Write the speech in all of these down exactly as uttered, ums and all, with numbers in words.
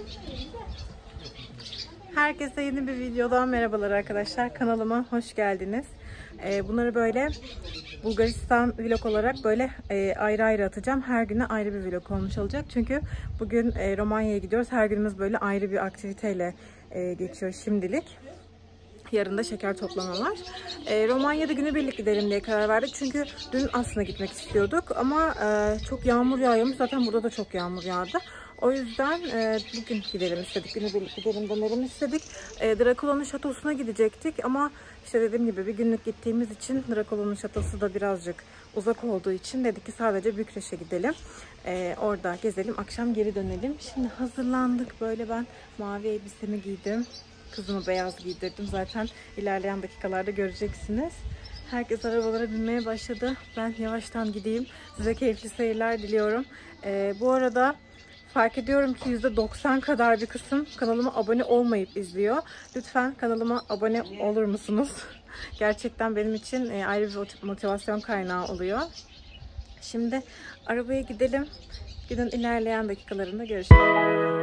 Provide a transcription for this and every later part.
Herkese yeni bir videodan merhabalar arkadaşlar. Kanalıma hoş geldiniz. Ee, bunları böyle Bulgaristan vlog olarak böyle e, ayrı ayrı atacağım. Her güne ayrı bir vlog olmuş olacak. Çünkü bugün e, Romanya'ya gidiyoruz. Her günümüz böyle ayrı bir aktiviteyle e, geçiyor şimdilik. Yarın da şeker toplama var. E, Romanya'da günübirlik gidelim diye karar verdik. Çünkü dün aslında gitmek istiyorduk. Ama e, çok yağmur yağıyormuş. Zaten burada da çok yağmur yağdı. O yüzden e, bugün gidelim istedik. Günübirlik gidelim denelim istedik. E, Drakula'nın şatosuna gidecektik. Ama işte dediğim gibi bir günlük gittiğimiz için Drakula'nın şatosu da birazcık uzak olduğu için dedik ki sadece Bükreş'e gidelim. E, orada gezelim. Akşam geri dönelim. Şimdi hazırlandık. Böyle ben mavi elbisemi giydim. Kızımı beyaz giydirdim. Zaten ilerleyen dakikalarda göreceksiniz. Herkes arabalara binmeye başladı. Ben yavaştan gideyim. Size keyifli seyirler diliyorum. Ee, bu arada fark ediyorum ki yüzde doksan kadar bir kısım kanalıma abone olmayıp izliyor. Lütfen kanalıma abone olur musunuz? Gerçekten benim için ayrı bir motivasyon kaynağı oluyor. Şimdi arabaya gidelim. Günün ilerleyen dakikalarında görüşürüz.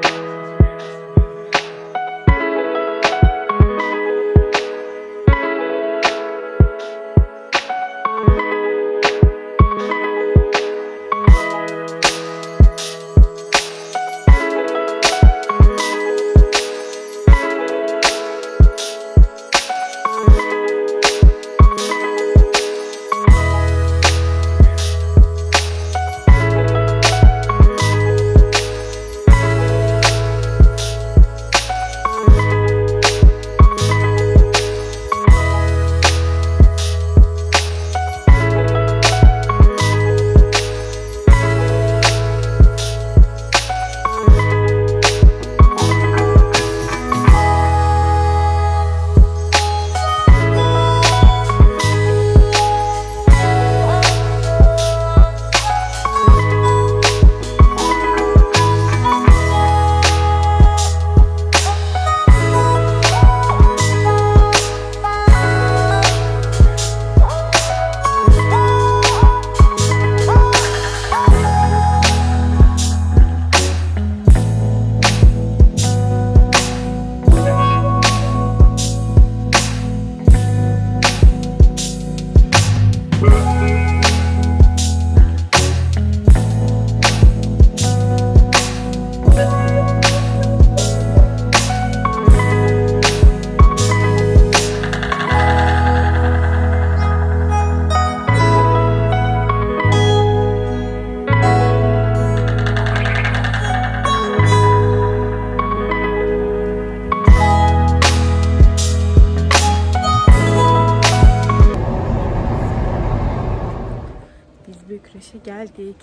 Bükreş'e geldik.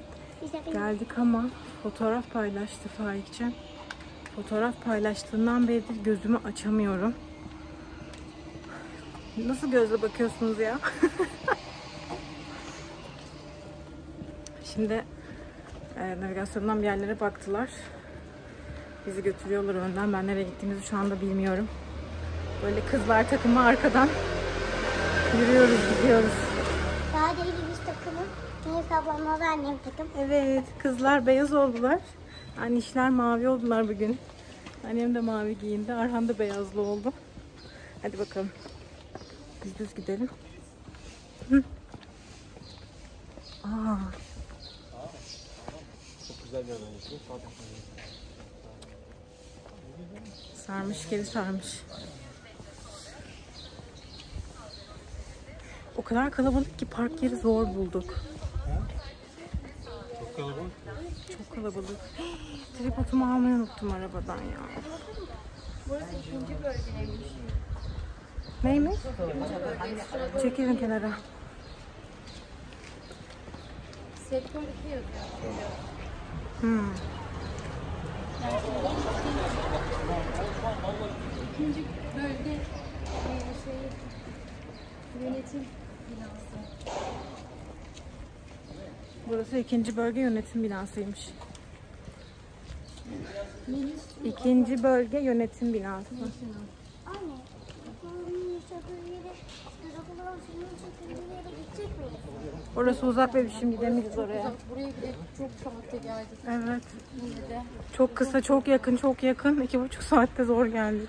Geldik ama fotoğraf paylaştı Faik'ciğim. Fotoğraf paylaştığından beridir gözümü açamıyorum. Nasıl gözle bakıyorsunuz ya? Şimdi e, navigasyondan bir yerlere baktılar. Bizi götürüyorlar önden. Ben nereye gittiğimizi şu anda bilmiyorum. Böyle kızlar takımı arkadan yürüyoruz, gidiyoruz. Daha değil biz takımı. Neyse ablamla da annem takım. Evet, kızlar beyaz oldular. Annişler mavi oldular bugün. Annem de mavi giyindi. Arhan da beyazlı oldu. Hadi bakalım. Biz düz gidelim. Hı. Aa. Çok güzel bir yerden geçiyor. Sarmış, geri sarmış. O kadar kalabalık ki park yeri zor bulduk. Çok kalabalık. Çok kalabalık. Tripodumu almayı unuttum arabadan ya. Burası ikinci bölgeymiş. Neymiş? Çekilin kenara. Sektör iki yazıyor. Hmm. İkinci bölge şey, yönetim binası. Burası ikinci bölge yönetim binasıymış. İkinci bölge yönetim binası. Anne, bunun yaşadığı yeri Drakula'nın filmin çekildiği yere gidecek miyiz? Orası uzak ve şimdi gidemeyiz oraya. Buraya gidelim. Çok saatte geldik. Evet. Yine de. Çok kısa, çok yakın, çok yakın. İki buçuk saatte zor geldik.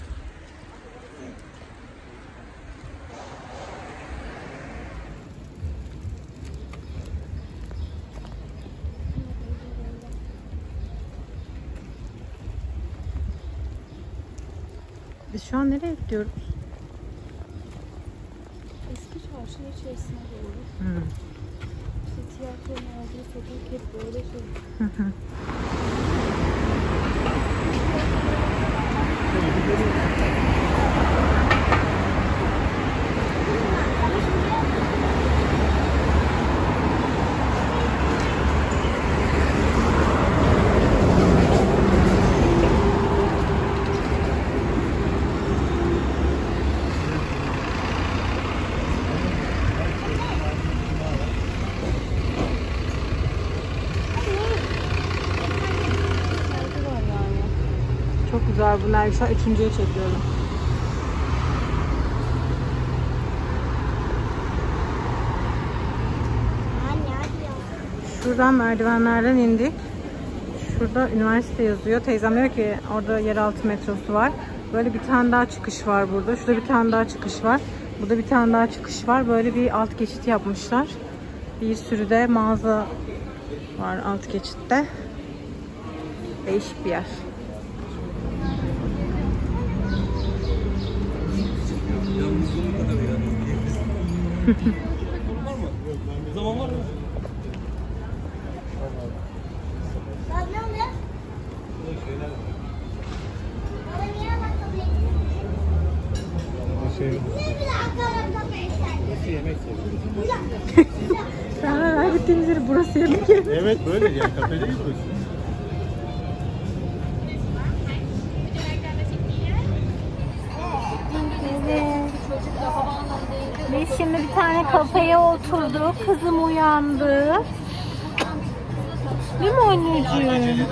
Biz şu an nereye gidiyoruz? Eski çarşının içerisine doğru. Hmm. İşte tiyatronun olduğu sokak hep böyle şey. Hı hı. Çok güzel bunlar. Şu an üçüncüye çekiyorum. Anne hadi ya. Şuradan merdivenlerden indik. Şurada üniversite yazıyor. Teyzem diyor ki orada yeraltı metrosu var. Böyle bir tane daha çıkış var burada. Şurada bir tane daha çıkış var. Burada bir tane daha çıkış var. Böyle bir alt geçit yapmışlar. Bir sürü de mağaza var alt geçitte. Değişik bir yer. Zaman var mı? Baba ne oluyor? Baba niye bakalım? Şey, Niye bile akalım kapıyı sen? yemek Sen her gittiğimiz yeri burası yemek yeri. Evet böyle yani kafede gidiyorsun. Biz şimdi bir tane kafeye oturduk. Kızım uyandı. Değil mi anneciğim?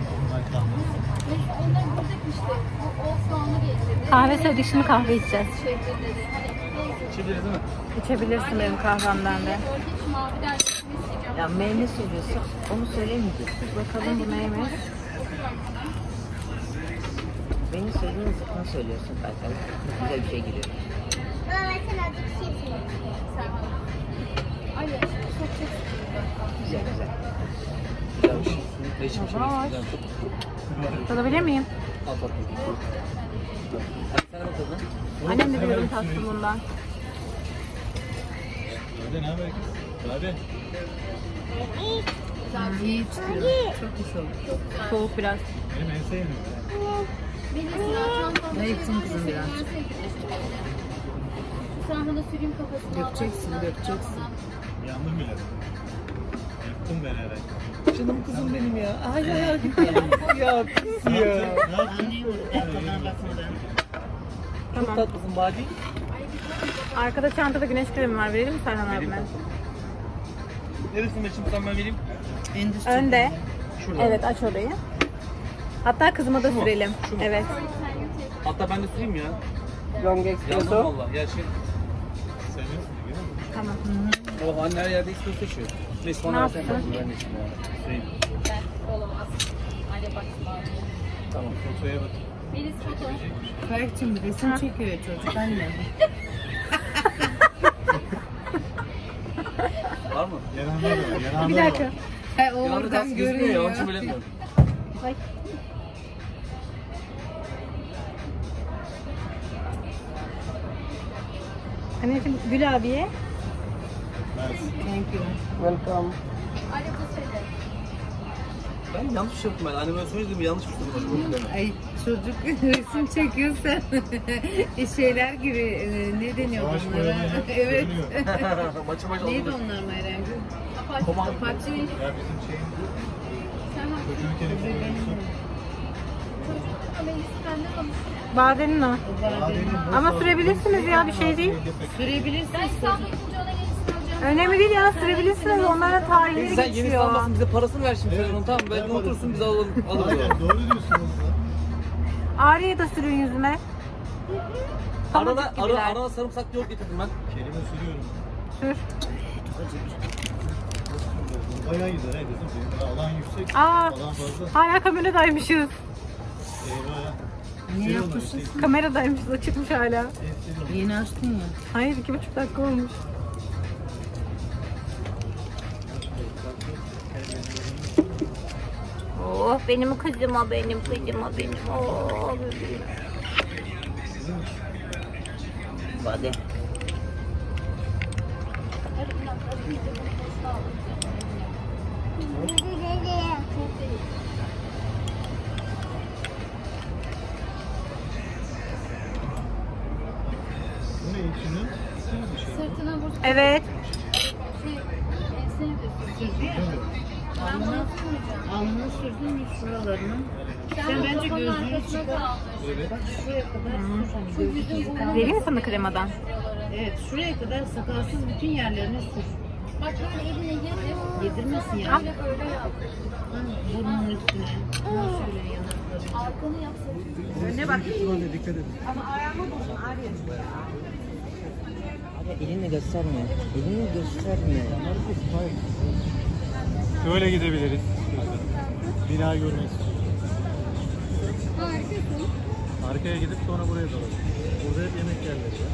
Kahve söyledik, şimdi kahve içeceğiz. İçebiliriz değil mi? İçebilirsin benim kahvemden de. Ya meyve söylüyorsun, onu söylemeyeceksin. Bakalım bu neymiş? Beni söylediğin zıkkını söylüyorsun zaten. Güzel bir şey geliyor. Baba ben sana azıcık bir şey söyleyeyim. Güzel güzel. Güzel bir şey. Değişik bir şey. Var. Güzel. Tadabilir miyim? Al tatlı. Hadi sana bakalım. Annem de bir ürün tattı bundan. Hadi ne haber? Hadi. İyi çıkıyor. Çok iyi soğuk. Soğuk biraz. Benim en sevdiğim. Zayıftın kızım biraz. Sen bana süreyim kafasını. Dökeceksin, dökeceksin. Yandım bile. Yaktın beni herhalde. Canım kızım benim ya. Ay ay ay. Ya kız ya. Çok tatlısın Badi. Arkada çantada güneş kremi var. Verelim mi Serhan abime? Neresinde şimdi sen ben vereyim? Endüstri. Önde. Şurada. Evet, aç orayı. Hatta kızıma da Şu mu? sürelim. Şu mu? Evet. Hatta ben de süreyim ya. Long Yandım espresso. valla. Ya şey. Seviyorsun değil mi? Tamam. O anne her yerde espresso içiyor. Neyse Ne bana versen yapsın? ben ben içeyim ya. Süreyim. Olamaz. Hadi bakma. Tamam fotoya bak. Melis foto. Berk'cim resim çekiyor çocuk anne. Var mı? Yanağında da var. Yanağında Bir da var. dakika. He Yanağında kas gözükmüyor ya. Onun için bilemiyorum. Ay. Anneciğim Gül abiye. Thank you. Welcome. Hadi bu söyle. Ben yanlış bir şey yaptım ben. Anneme söyledim yanlış bir şey yaptım. Ay çocuk resim çekiyorsa şeyler gibi e, ne deniyor Savaş bunlara? boyalı hep Evet. görünüyor. Maçı maç Neydi oldu. onlar Meryem'ciğim? Komando. Apache. Ya bizim şeyin çocuğun kere Melis benden almış. Badenin o. Ama sürebilirsiniz ya, bir şey değil. Sürebilirsiniz. Ben İstanbul ikinci ona gelirsin hocam. Önemli değil ya, sürebilirsiniz. Onların tarihleri Sen yeni geçiyor. sanmasın bize parasını ver şimdi sen onu tamam mı? Ben unutursun biz alalım. Alırız Aynen onu. doğru diyorsunuz lan. Ağrı'yı da sürün yüzüme. Pamuk Arada, gibiler. ara, arada sarımsaklı yoğurt getirdim ben. Kelime sürüyorum. Sür. Bayağı güzel he kızım. Alan yüksek. Aa, Alan fazla. hala kameradaymışız. Eyvah ya. Ne yapmışsın? Kameradaymışız, açıkmış hala. Yeni açtın ya. Hayır, iki buçuk dakika olmuş. Oh benim kızıma benim kızıma benim. Oh bebeğim. Hadi. Bu ne içinin? Sırtına vur. Evet. Şey, ensene de Sürdü ya. Alnına, alnına sürdün mü şuralarını? Sen bence gözlüğünü çıkar. Bak şuraya kadar sür. Hani gözlüğü çıkar. Vereyim mi sana kremadan? Evet, şuraya kadar sakalsız bütün yerlerine sür. Bak böyle eline yedir. Yedirmesin ya. Öyle öyle yap. Burnunun üstüne. Şöyle yanaklarına. Arkanı yapsın. Önüne bak. Dikkat edin. Elini gösterme. Elini gösterme. Şöyle gidebiliriz. Binayı görmek istiyorum. Harikasın. Arkaya gidip sonra buraya dalalım. Burada hep yemek yerleri var.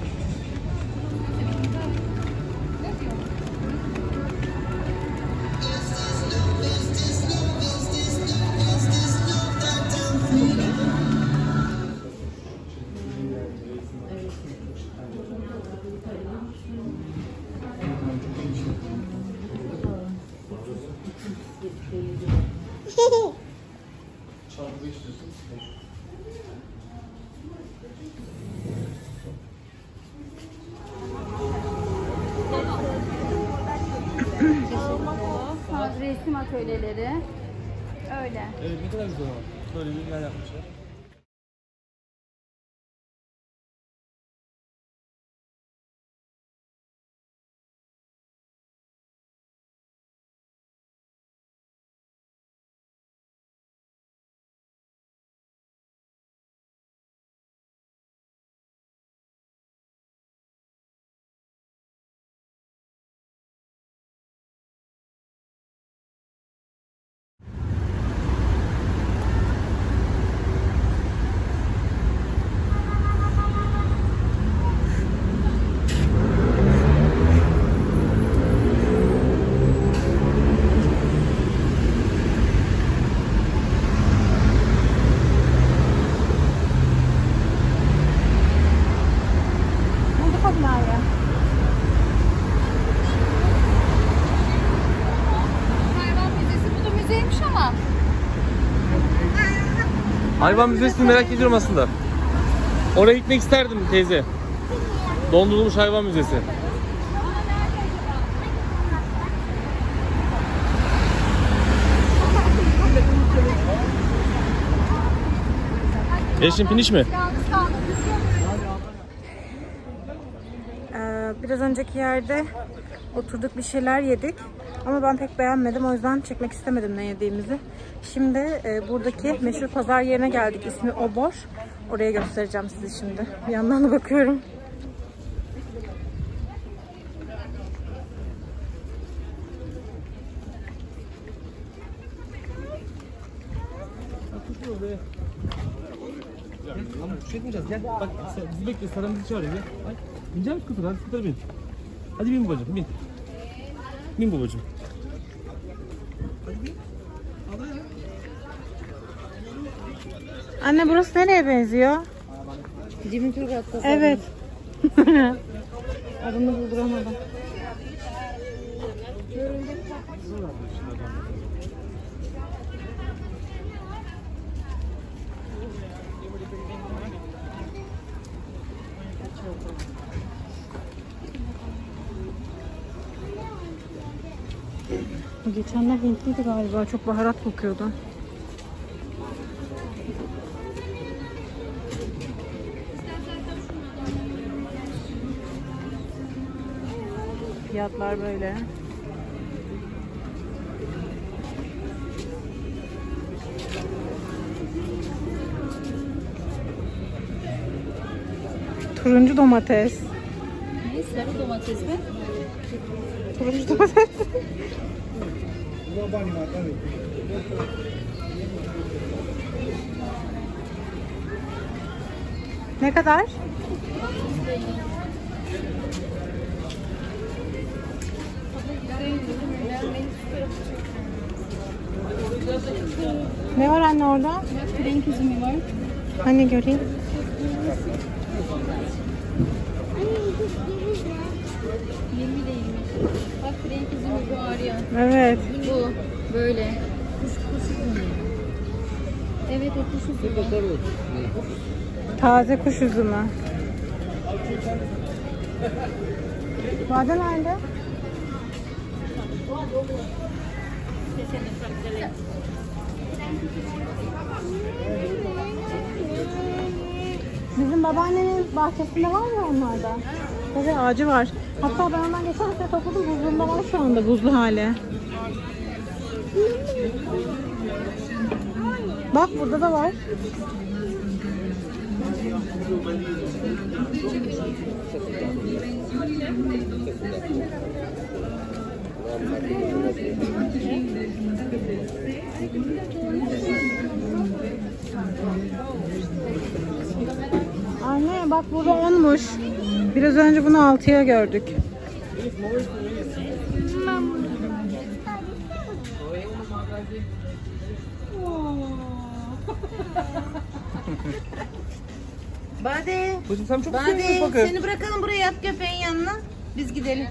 Resim atölyeleri. Öyle. Evet ne kadar güzel ama. Böyle bir yer yapmışlar. Hayvan müzesi, bu da müzeymiş ama. Hayvan müzesini merak ediyorum aslında. Oraya gitmek isterdim teyze. Dondurulmuş hayvan müzesi. Eşin finish mi? Ee, biraz önceki yerde oturduk, bir şeyler yedik. Ama ben pek beğenmedim. O yüzden çekmek istemedim ne yediğimizi. Şimdi e, buradaki meşhur pazar yerine geldik. İsmi Obor. Oraya göstereceğim size şimdi. Bir yandan da bakıyorum. Ama bir şey etmeyeceğiz. Gel bak sen, bizi bekle. Sana bizi çağırıyor. Gel. Ay, bineceğim skuter. Hadi skuter bin. Hadi bin babacığım bin. Bin babacığım. Anne burası nereye benziyor? Dimitri Gatta. Evet. Adını bulduramadım. Geçenler Hintliydi galiba. Çok baharat kokuyordu. Fiyatlar böyle. Turuncu domates. Ne? Sarı domates mi? Turuncu domates. Ne kadar? Ne var anne orada? Frenk üzümü var. Hani göreyim. yirmi değilmiş. Bak frenk üzümü bu Arya. Evet. Bu böyle. Kuş kuş üzümü. Evet o kuş üzümü. Taze kuş üzümü. Badem nerede? Bizim babaannenin bahçesinde var mı onlarda? Evet, ağacı var. Hatta ben ondan geçen hafta topladım. Buzluğunda var şu anda, buzlu hali. Bak burada da var. Anne bak burada onmuş. Biraz önce bunu altıya gördük. Bade. Bacım sen çok Bade. seviyorsun bakın. Seni bırakalım buraya at köpeğin yanına. Biz gidelim.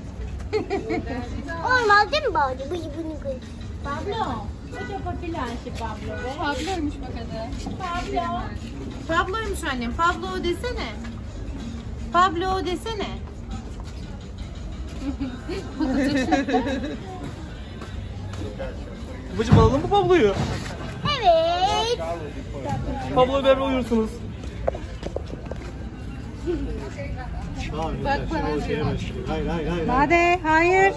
Olmaz değil mi bari? Bu bunu koy. Pablo. Hoca papilaşı Pablo. Pablo'ymuş bak adı. Pablo. Pablo'ymuş annem. Pablo desene. Pablo desene. Bacım alalım mı Pablo'yu? Evet. Pablo'yu beraber uyursunuz. Bak bana. Hayır hayır hayır. Bade, hayır.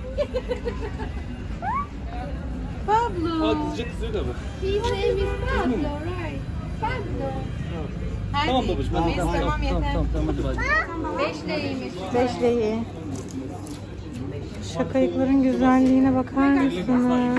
Pablo. Aa kızacak kızıyor tabii. His name is Pablo, right? Pablo. Hadi. Tamam babacım. Tamam Biz tamam tamam tamam yeter. tamam tamam hadi bacım. Beşleymiş. Beşleyi. Şakayıkların güzelliğine bakar mısınız?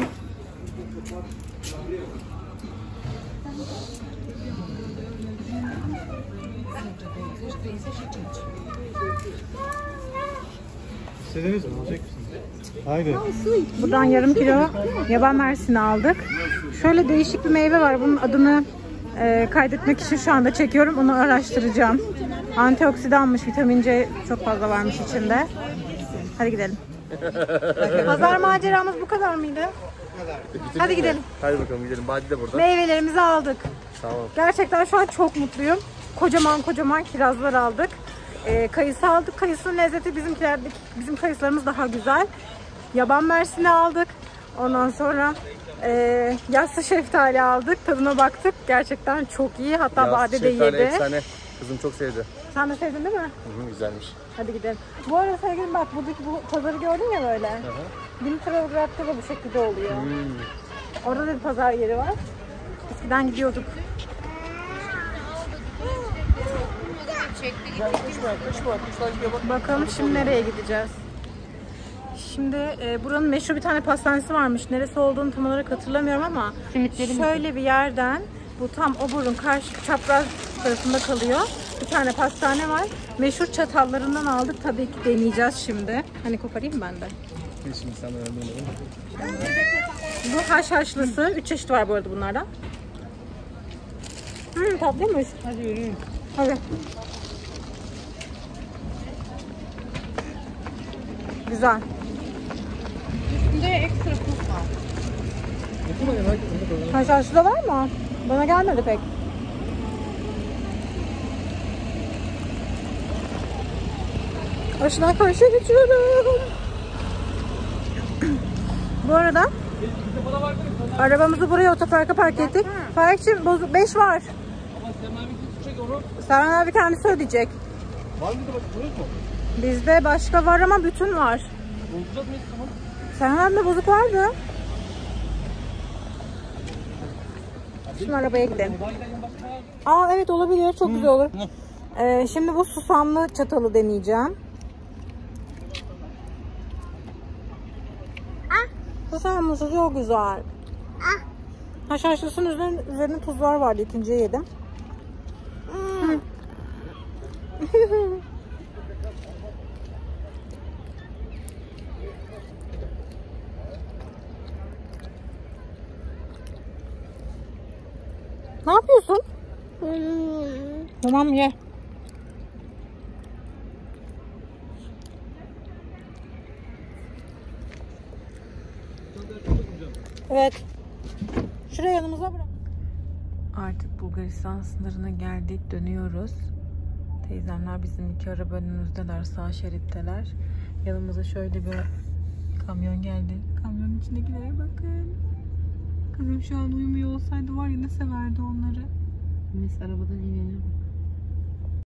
İstediğiniz mi? Alacak mısınız? Haydi. Buradan yarım kilo yaban mersini aldık. Şöyle değişik bir meyve var. Bunun adını e, kaydetmek için şu anda çekiyorum. Onu araştıracağım. Antioksidanmış, vitamin C çok fazla varmış içinde. Hadi gidelim. Pazar maceramız bu kadar mıydı? Hadi gidelim. Hadi bakalım gidelim. Badi de burada. Meyvelerimizi aldık. Tamam. Gerçekten şu an çok mutluyum. Kocaman kocaman kirazlar aldık. Ee, kayısı aldık. Kayısının lezzeti bizimkilerdeki, bizim kayısılarımız daha güzel. Yaban mersini aldık. Ondan sonra e, yassı şeftali aldık. Tadına baktık. Gerçekten çok iyi. Hatta Ya, Bade de şeftali yedi. efsane. Kızım çok sevdi. Sen de sevdin değil mi? Hı hı, güzelmiş. Hadi gidelim. Bu arada sevgilim bak buradaki bu pazarı gördün ya böyle. Dimitrovgrad'da da bu şekilde oluyor. Hmm. Orada da bir pazar yeri var. Eskiden gidiyorduk. Bakalım şimdi nereye gideceğiz? Şimdi e, buranın meşhur bir tane pastanesi varmış. Neresi olduğunu tam olarak hatırlamıyorum ama şöyle bir yerden, bu tam oburun karşı çapraz tarafında kalıyor. Bir tane pastane var. Meşhur çatallarından aldık. Tabii ki deneyeceğiz şimdi. Hani koparayım ben de. Şimdi sen de öğrendin. Bu haşhaşlısı. Üç çeşit var bu arada bunlardan. Hmm, tatlıymış. Hadi yürüyün. Hadi. Güzel. Üstünde ekstra puf var. Haşhaşlı da var mı? Bana gelmedi pek. Aşıdan karşıya geçiyorum. Bu arada arabamızı buraya otoparka park ettik. Faik'cim bozuk beş var. Ama Semen bir çek onu. Serhan abi kendisi ödeyecek. Var mıydı bak bozuk mu? Bizde başka var ama bütün var. Bozacağız mıyız tamam? Serhan abide bozuk vardı. Şimdi arabaya gidelim. Aa evet olabilir. Çok güzel olur. Ee, şimdi bu susamlı çatalı deneyeceğim. Ah. Susamlısı çok güzel. Ah. Haşhaşlısının üzerine, üzerine tuzlar vardı. İkinciye yedim. Hmm. Ne yapıyorsun? Hmm. Tamam ye. Evet. Şuraya yanımıza bırak. Artık Bulgaristan sınırına geldik. Dönüyoruz. Teyzemler bizim iki araba önümüzdeler. Sağ şeritteler. Yanımıza şöyle bir kamyon geldi. Kamyonun içindekilere bakın. Kızım şu an uyumuyor olsaydı var ya ne severdi onları. Mes arabadan inene bak.